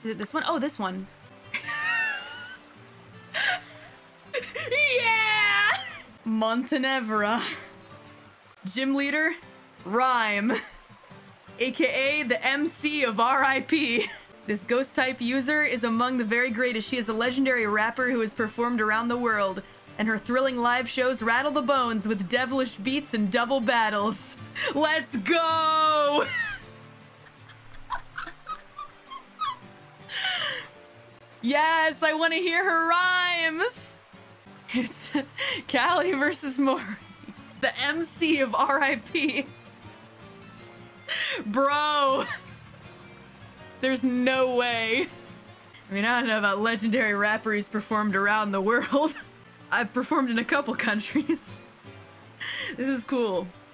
Is it this one? Oh, this one. Yeah! Montenevra. Gym leader, Rhyme. AKA the MC of RIP. This ghost-type user is among the very greatest. She is a legendary rapper who has performed around the world, and her thrilling live shows rattle the bones with devilish beats and double battles. Let's go! Yes, I want to hear her rhymes! It's Callie versus Mori. The MC of RIP. Bro! There's no way. I mean, I don't know about legendary rapper who's performed around the world. I've performed in a couple countries. This is cool.